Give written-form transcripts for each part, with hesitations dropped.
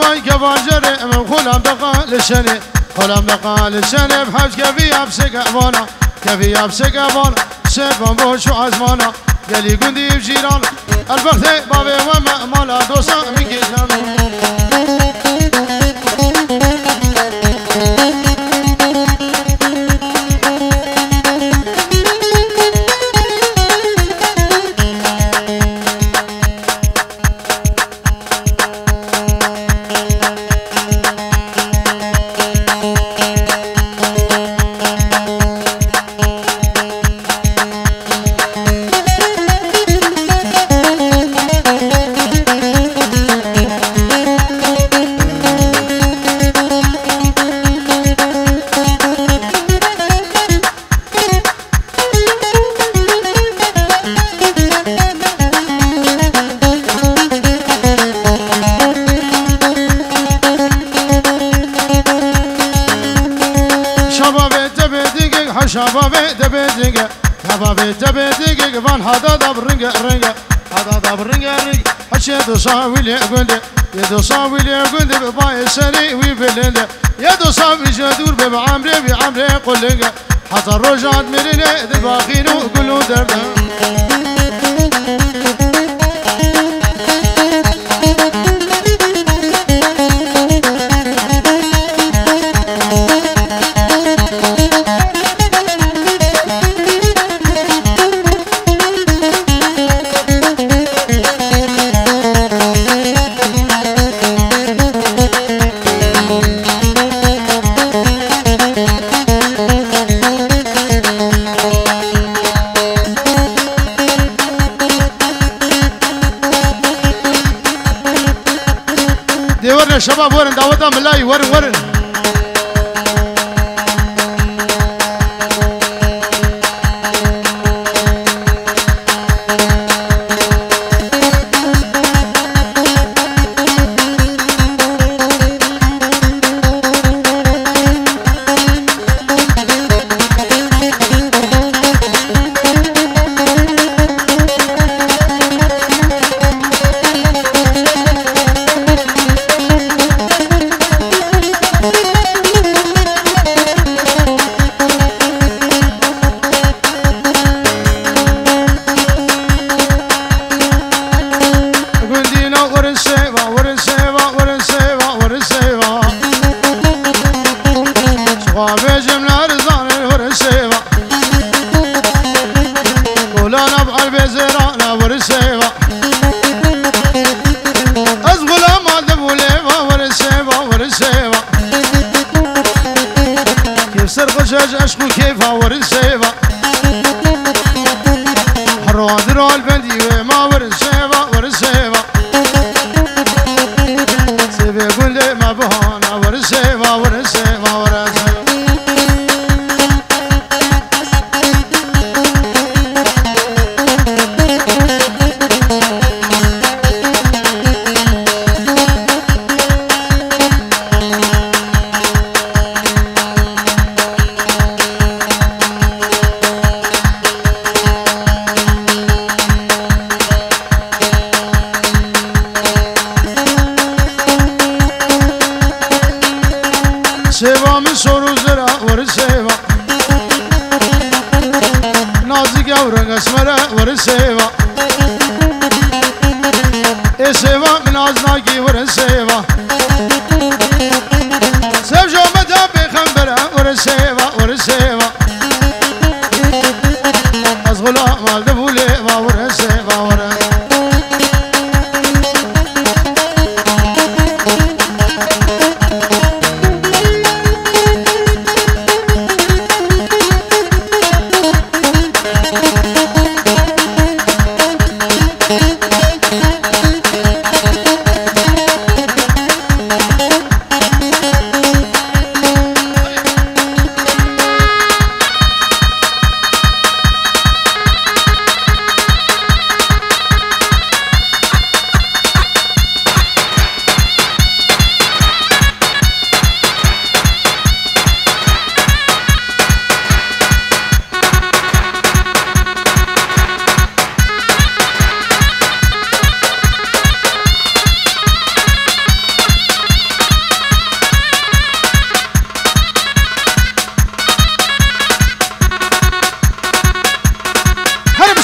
وای گواجره من خولم دقال شنی خولم دقال شنی بحج كفي أبسك أبانا كفي أبسك أبانا شبان بوشو عزمانا قالي قندي بجيرانا البختي بابي وما مالا دوسا من كيشانا شبابي تبيتك شبابي تبيتك فان هذا دبر رنجة رنجة هذا دبر رنجة رنجة حشيت صاوي لي قندي يدو صاوي لي قندي بباي سري ويبلند يدو صاوي جدور بعمري بعمري قلنجة حتى الرجعت مريني دباخينو كلو درد شباب ورن دعوتها ملاي ورن عشق كيف ورسيبا حرادر البندي وما ورسيبا ورسيبا سيبي قولي ما بهانا ورسيبا ورسيبا ورسيبا سيبا من سورو زرا ورسيبا نازك ورق اسمرا ورسيبا سيبا من ازناكي ورسيبا سيب جو مدى بخنبرا ورسيبا ورسيبا ازغلا مال دفولي ورسيبا ورسيبا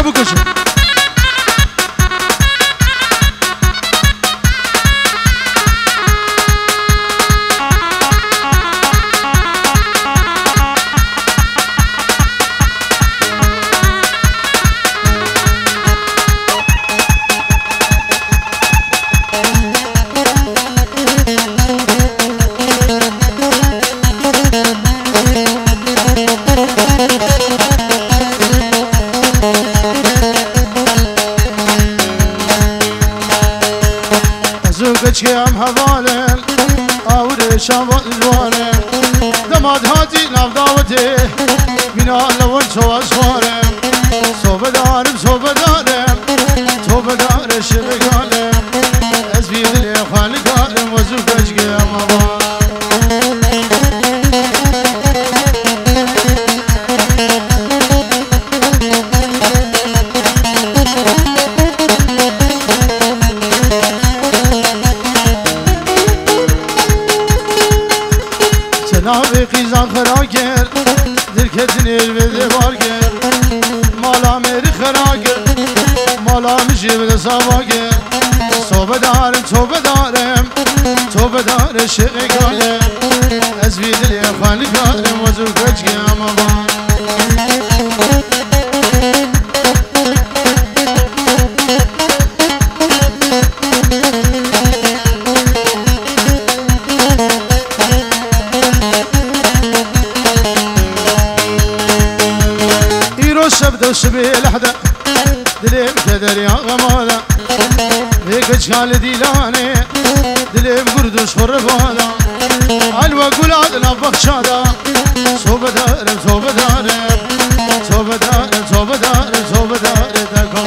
çabuk koşun. كم هوالن آور شامل جوانم دماد هاتی ناف داوته مینا لون شو اسوارم صوبدارم صوبدار شبگانم از بیدل خالقارم وزو کم هوالن Cenab-ı Kizan Kıraker Dirketin elvede varger Mala meri Kıraker Mala müşibde savager Sobedarım Sobedarım şekarım Ezvidil yakalikarım Vazur kaçkem aman شبه لحظة دليم كدر يا غمالا هيك شال ديلاني دليم قردوش فرفالا علوة قولاد نفخ شادا صوبدارم تكو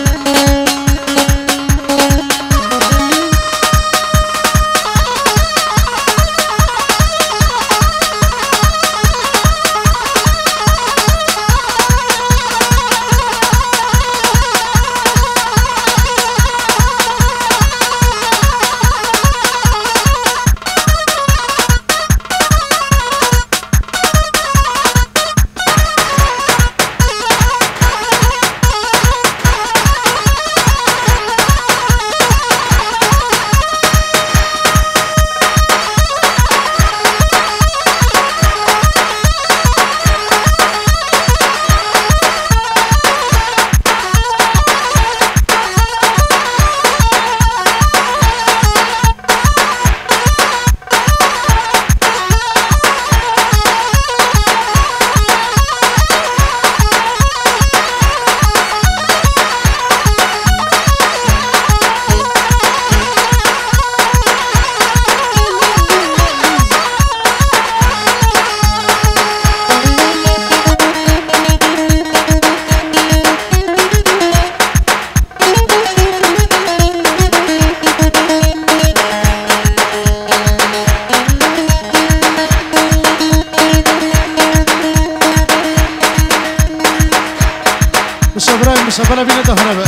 مسافرة بين الدهربة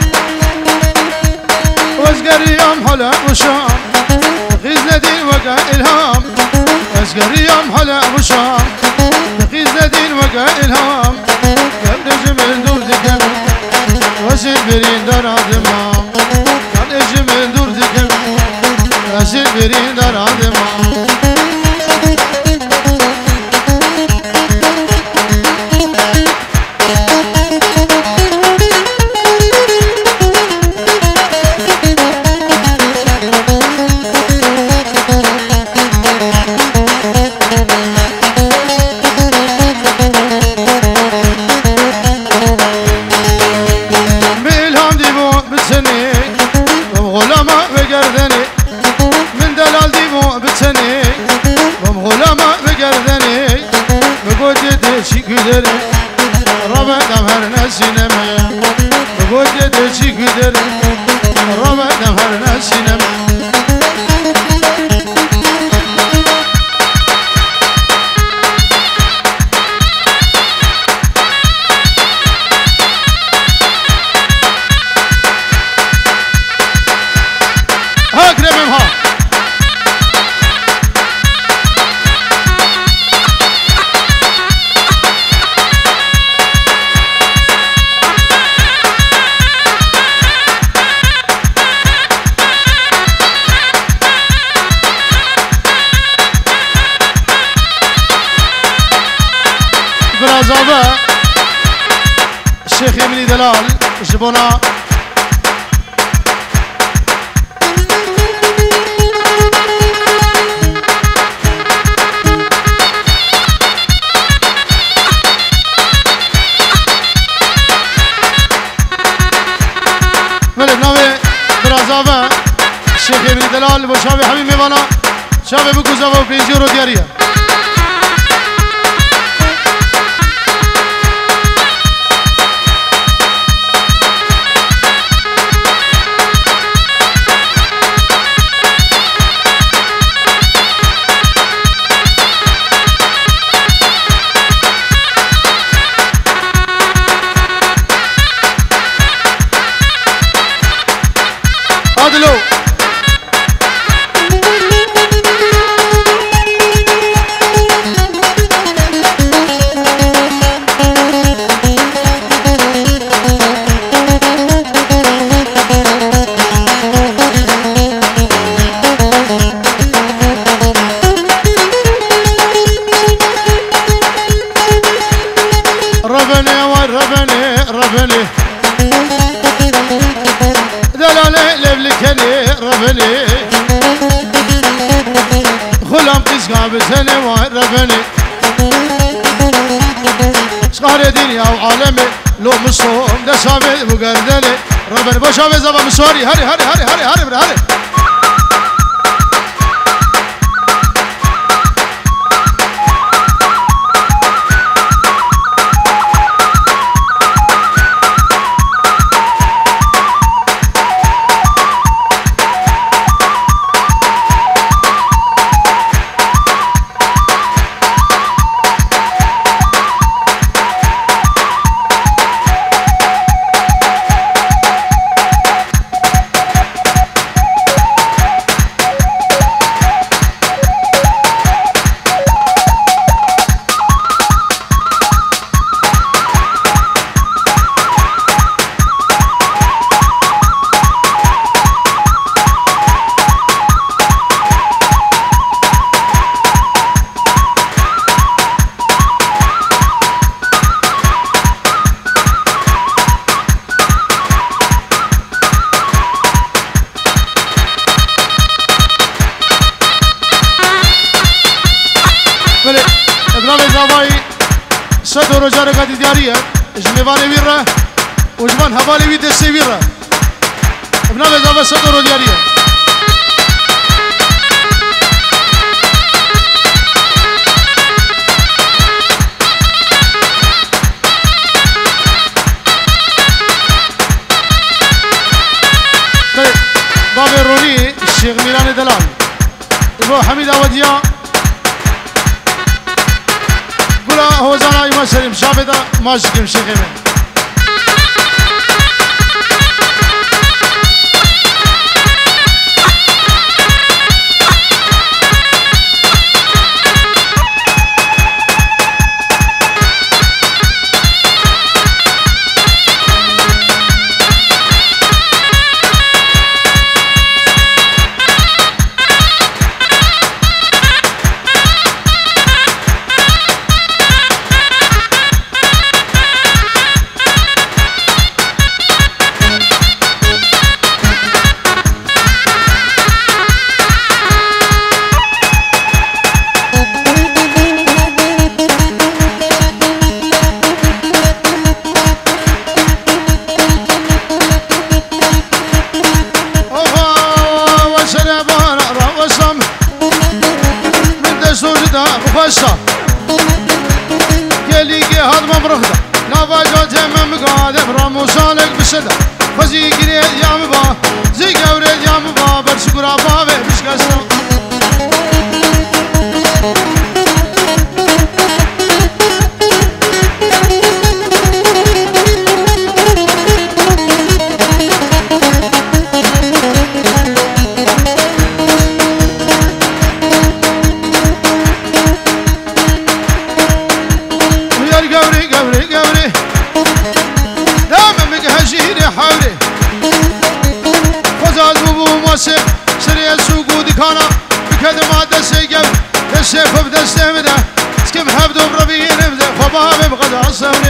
واسقريام حلا وشام تقيز لدين وقع إلهام واسقريام حلا وشام تقيز لدين وقع إلهام قبل جمل دور دكم واسل برين دار عدمام قبل جمل دور دكم واسل برين دار عدمام ربنا هرنا سينما بوجد شي قدر ربنا هرنا سينما هاك ربهم ها جبونا ملك ناوي برازافا الشيخ ابن دلال وشابي حميد ميوانا شابي بكوزافا وبيجيرو دياريا عدلو ربني وربني ربني دلالي لبلكني ربني خلام تسقى بسني وربني شغال دنيا وعالمي لو مصوم ده شابي وقردني ربني بو شابي زبا مصوري هري هري هري هري هري هري ابناء زواي صدر رجال قد دياريه جميفاني ويرا وجمان هبالي ويد السيرة ابناء زواي صدر دياريه بابي روني الشيخ ميلان دلال ابو حميد اوديا هو زنا ما سلم شابدا ما شكم شيخ من بخشة قالي هاد مبرخدة نافاجو تمام قادم راموسانك بسدة فزي قريد يا مبا زي قوريد يا مبا برشكرا بابي بشكسنا سريع السوق ودكانا بكدمات السيقب السيف بدستمده سكب حبدو بربيه نبدا فبابي بقد عصر